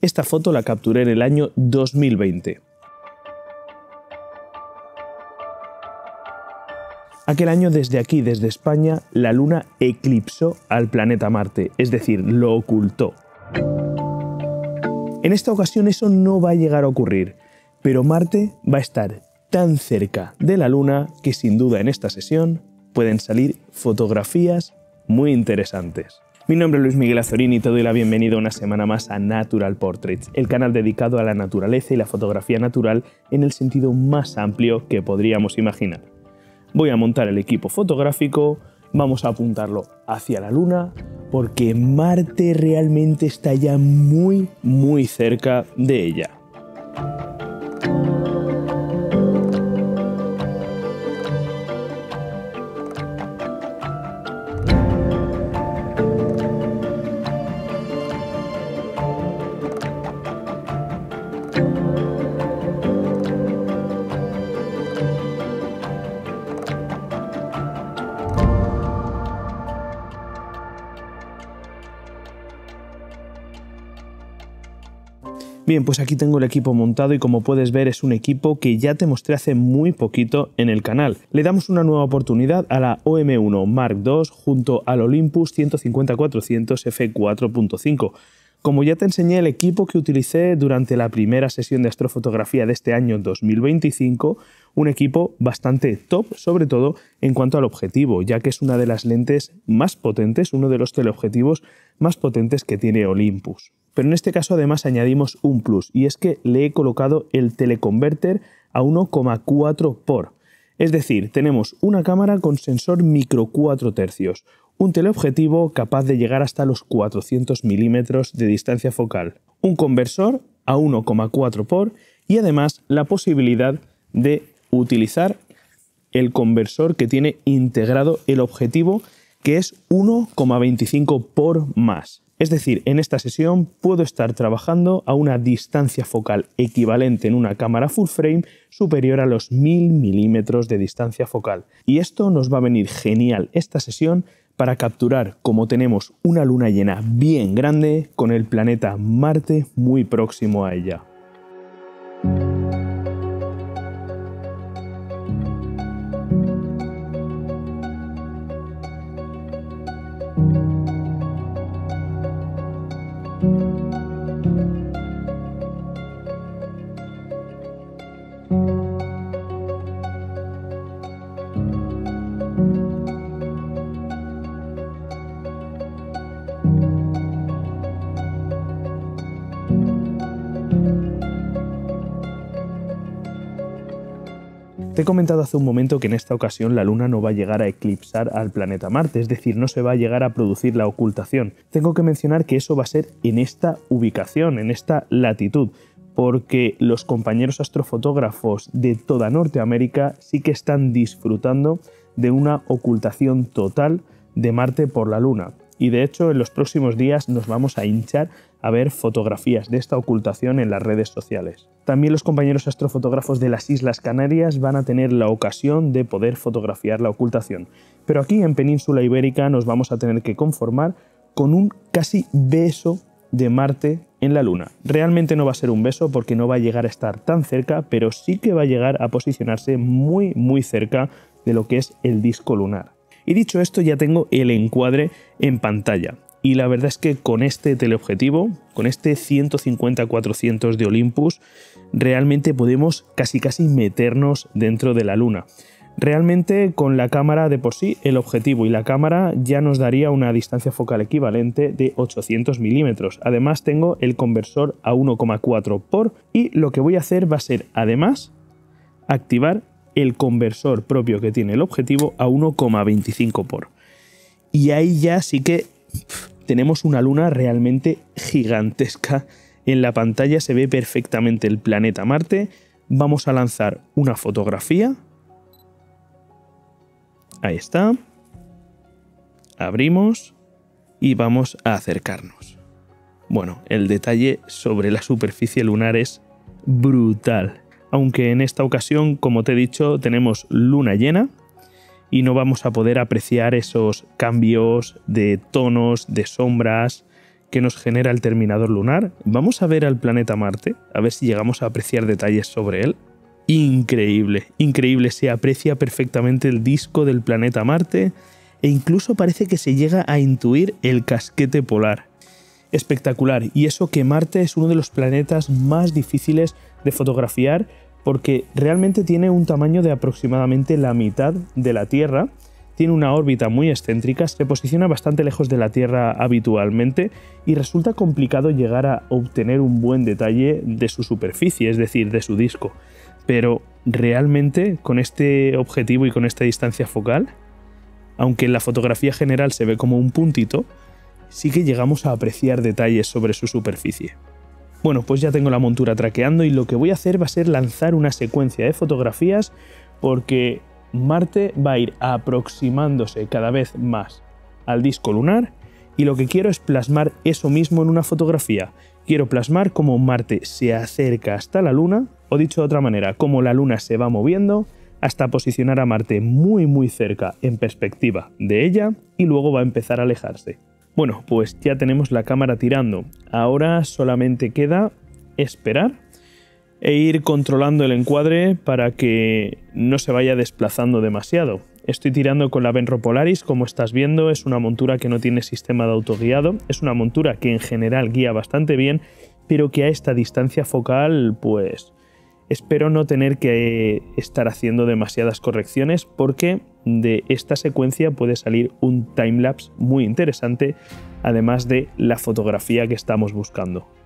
Esta foto la capturé en el año 2020. Aquel año desde aquí, desde España, la Luna eclipsó al planeta Marte, es decir, lo ocultó. En esta ocasión eso no va a llegar a ocurrir, pero Marte va a estar tan cerca de la Luna que sin duda en esta sesión pueden salir fotografías muy interesantes. Mi nombre es Luis Miguel Azorín y te doy la bienvenida una semana más a Natural Portraits, el canal dedicado a la naturaleza y la fotografía natural en el sentido más amplio que podríamos imaginar. Voy a montar el equipo fotográfico, vamos a apuntarlo hacia la Luna, porque Marte realmente está ya muy cerca de ella. Bien, pues aquí tengo el equipo montado y como puedes ver es un equipo que ya te mostré hace muy poquito en el canal. Le damos una nueva oportunidad a la OM1 Mark II junto al Olympus 150-400 f4.5. Como ya te enseñé el equipo que utilicé durante la primera sesión de astrofotografía de este año 2025, un equipo bastante top, sobre todo en cuanto al objetivo, ya que es una de las lentes más potentes, uno de los teleobjetivos más potentes que tiene Olympus. Pero en este caso además añadimos un plus, y es que le he colocado el teleconverter a 1,4 por. Es decir, tenemos una cámara con sensor micro 4 tercios, un teleobjetivo capaz de llegar hasta los 400 milímetros de distancia focal, un conversor a 1,4 por y además la posibilidad de utilizar el conversor que tiene integrado el objetivo, que es 1,25 por más. Es decir, en esta sesión puedo estar trabajando a una distancia focal equivalente en una cámara full frame superior a los 1000 milímetros de distancia focal. Y esto nos va a venir genial esta sesión para capturar, como tenemos una luna llena bien grande, con el planeta Marte muy próximo a ella. Te he comentado hace un momento que en esta ocasión la Luna no va a llegar a eclipsar al planeta Marte, es decir, no se va a llegar a producir la ocultación. Tengo que mencionar que eso va a ser en esta ubicación, en esta latitud, porque los compañeros astrofotógrafos de toda Norteamérica sí que están disfrutando de una ocultación total de Marte por la Luna. Y de hecho en los próximos días nos vamos a hinchar a ver fotografías de esta ocultación en las redes sociales. También los compañeros astrofotógrafos de las Islas Canarias van a tener la ocasión de poder fotografiar la ocultación. Pero aquí en Península Ibérica nos vamos a tener que conformar con un casi beso de Marte en la Luna. Realmente no va a ser un beso porque no va a llegar a estar tan cerca, pero sí que va a llegar a posicionarse muy cerca de lo que es el disco lunar. Y dicho esto, ya tengo el encuadre en pantalla. Y la verdad es que con este teleobjetivo, con este 150-400 de Olympus, realmente podemos casi meternos dentro de la Luna. Realmente con la cámara de por sí, el objetivo y la cámara ya nos daría una distancia focal equivalente de 800 milímetros. Además tengo el conversor a 1,4 por y lo que voy a hacer va a ser además activar el conversor propio que tiene el objetivo a 1,25 por. Y ahí ya sí que tenemos una luna realmente gigantesca. En la pantalla se ve perfectamente el planeta Marte. Vamos a lanzar una fotografía. Ahí está. Abrimos y vamos a acercarnos. Bueno, el detalle sobre la superficie lunar es brutal. Aunque en esta ocasión, como te he dicho, tenemos luna llena y no vamos a poder apreciar esos cambios de tonos, de sombras que nos genera el terminador lunar. Vamos a ver al planeta Marte, a ver si llegamos a apreciar detalles sobre él. Increíble, increíble, se aprecia perfectamente el disco del planeta Marte e incluso parece que se llega a intuir el casquete polar. Espectacular, y eso que Marte es uno de los planetas más difíciles de fotografiar porque realmente tiene un tamaño de aproximadamente la mitad de la Tierra, tiene una órbita muy excéntrica, se posiciona bastante lejos de la Tierra habitualmente y resulta complicado llegar a obtener un buen detalle de su superficie, es decir, de su disco. Pero realmente con este objetivo y con esta distancia focal, aunque en la fotografía general se ve como un puntito, sí que llegamos a apreciar detalles sobre su superficie. Bueno, pues ya tengo la montura traqueando y lo que voy a hacer va a ser lanzar una secuencia de fotografías porque Marte va a ir aproximándose cada vez más al disco lunar y lo que quiero es plasmar eso mismo en una fotografía. Quiero plasmar cómo Marte se acerca hasta la Luna, o dicho de otra manera, cómo la Luna se va moviendo hasta posicionar a Marte muy cerca en perspectiva de ella y luego va a empezar a alejarse. Bueno, pues ya tenemos la cámara tirando. Ahora solamente queda esperar e ir controlando el encuadre para que no se vaya desplazando demasiado. Estoy tirando con la Benro Polaris, como estás viendo, es una montura que no tiene sistema de autoguiado, es una montura que en general guía bastante bien, pero que a esta distancia focal, pues espero no tener que estar haciendo demasiadas correcciones porque de esta secuencia puede salir un timelapse muy interesante, además de la fotografía que estamos buscando.